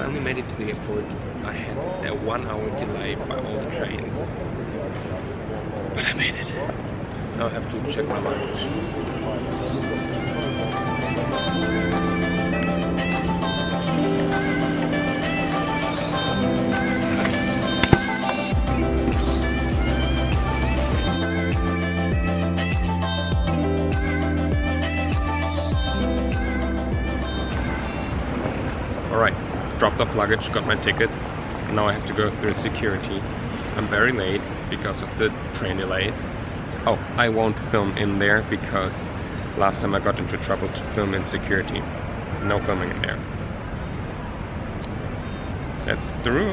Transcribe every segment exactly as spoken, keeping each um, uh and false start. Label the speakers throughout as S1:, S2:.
S1: finally made it to the airport. I had a one hour delay by all the trains. But I made it. Now I have to check my luggage. Alright, dropped off luggage, got my tickets. Now I have to go through security. I'm very late because of the train delays. Oh, I won't film in there because last time I got into trouble to film in security. No filming in there. That's the rules.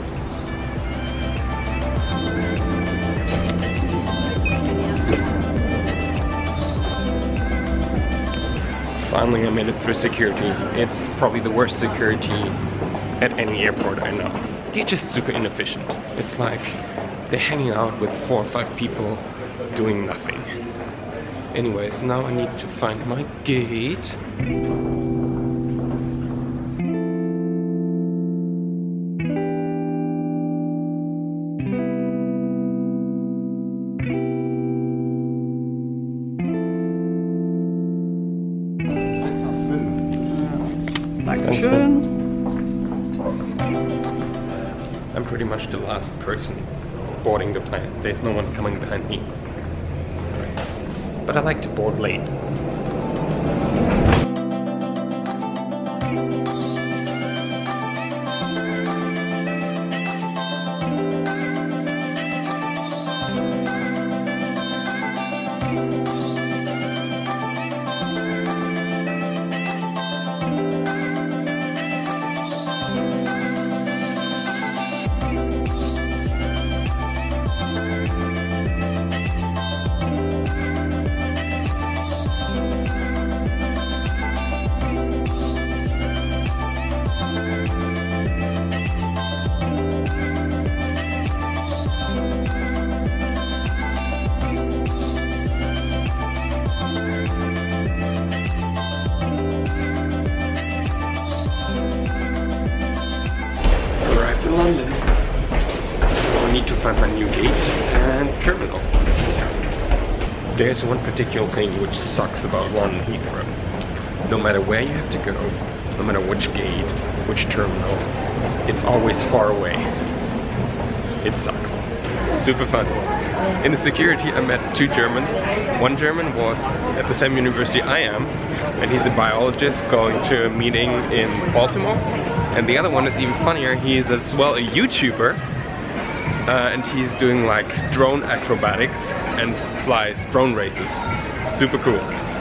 S1: Finally I made it through security. It's probably the worst security at any airport I know. They're just super inefficient. It's like they're hanging out with four or five people doing nothing. Anyways, now I need to find my gate. I'm pretty much the last person boarding the plane. There's no one coming behind me. But I like to board late. London. I need to find my new gate and terminal. There's one particular thing which sucks about London Heathrow. No matter where you have to go, no matter which gate, which terminal, it's always far away. It sucks. Super fun. In the security I met two Germans. One German was at the same university I am, and he's a biologist going to a meeting in Baltimore. And the other one is even funnier, he's as well a YouTuber, uh, and he's doing like drone acrobatics and flies drone races. Super cool.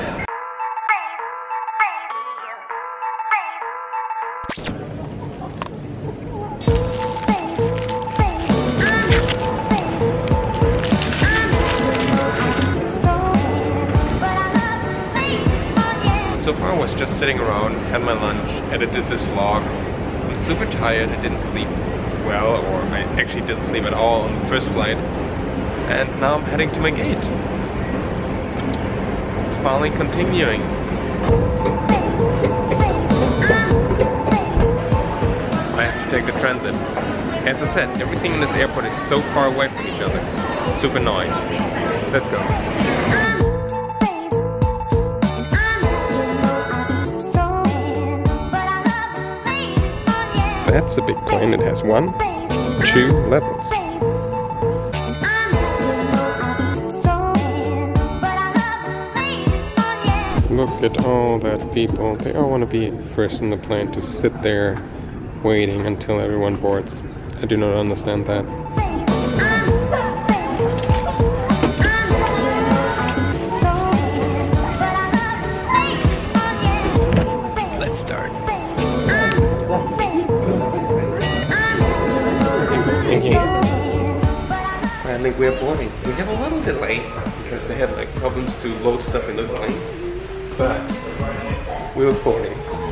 S1: So far I was just sitting around, had my lunch, edited this vlog. I'm super tired, I didn't sleep well, or I actually didn't sleep at all on the first flight. And now I'm heading to my gate. It's finally continuing. I have to take the transit. As I said, everything in this airport is so far away from each other. Super annoying. Let's go. That's a big plane. It has one, two levels. Look at all that people. They all want to be first in the plane to sit there waiting until everyone boards. I do not understand that. Let's start. I think we're boarding. We have a little delay because they had like problems to load stuff in the plane, but we're boarding.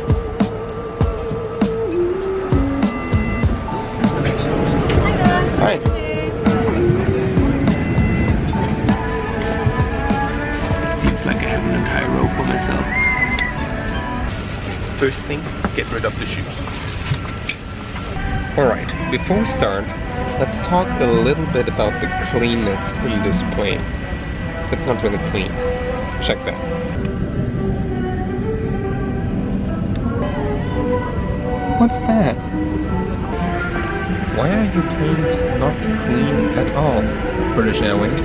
S1: Hi. It seems like I have an entire row for myself. First thing, get rid of the shoes. Alright, before we start, let's talk a little bit about the cleanness in this plane. It's not really clean. Check that. What's that? Why are your planes not clean at all, British Airways?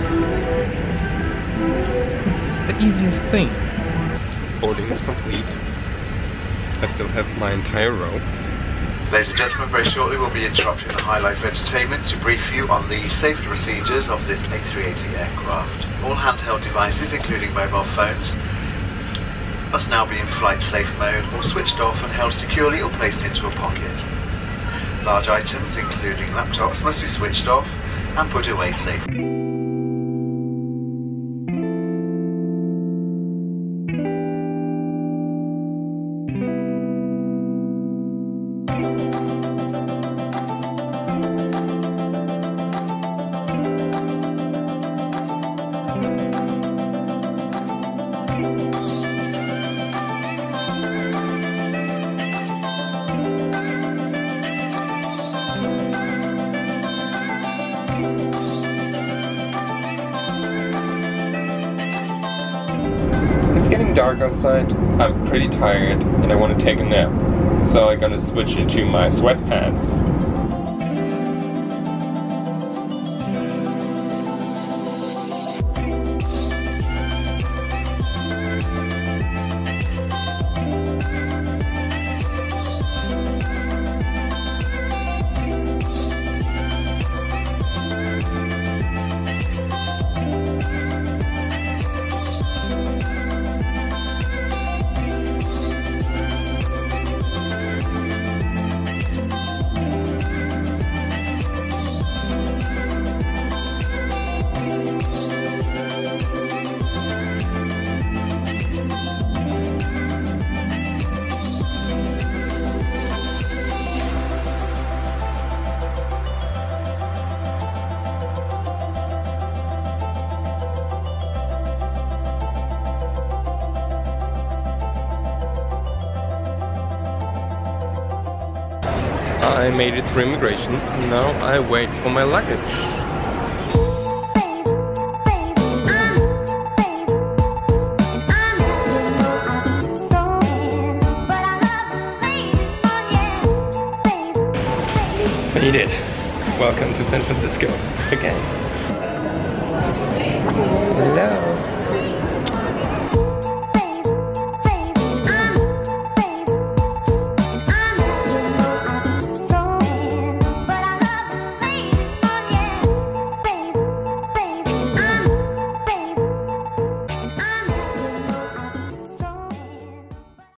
S1: It's the easiest thing. Boarding is complete. I still have my entire row.
S2: Ladies and gentlemen, very shortly we'll be interrupting the High Life Entertainment to brief you on the safety procedures of this A three eighty aircraft. All handheld devices, including mobile phones, must now be in flight safe mode or switched off and held securely or placed into a pocket. Large items, including laptops, must be switched off and put away safely.
S1: It's getting dark outside, I'm pretty tired, and I want to take a nap. So I'm gonna switch into my sweatpants. I made it through immigration, now I wait for my luggage. Made it! Welcome to San Francisco, again.